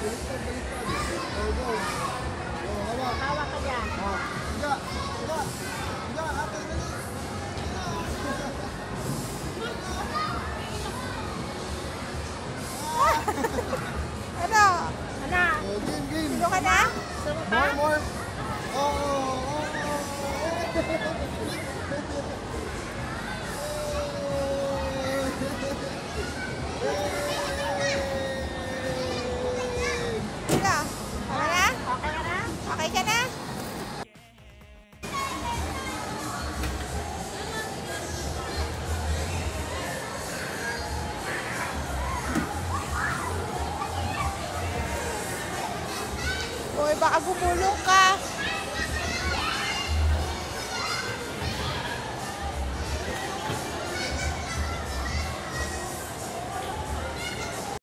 baliktad, baliktad. Oh, go. Oh, hawak. Hawak ka dyan. Oh, higa, higa. Higa, ate, dali. Ano? Ano? Oh, game, game. Sino ka na? Gusto mo pa? More, more. Oh, oh, Sino? Tama na? Okay ka na? Okay ka na? Uy, baka gumulong ka.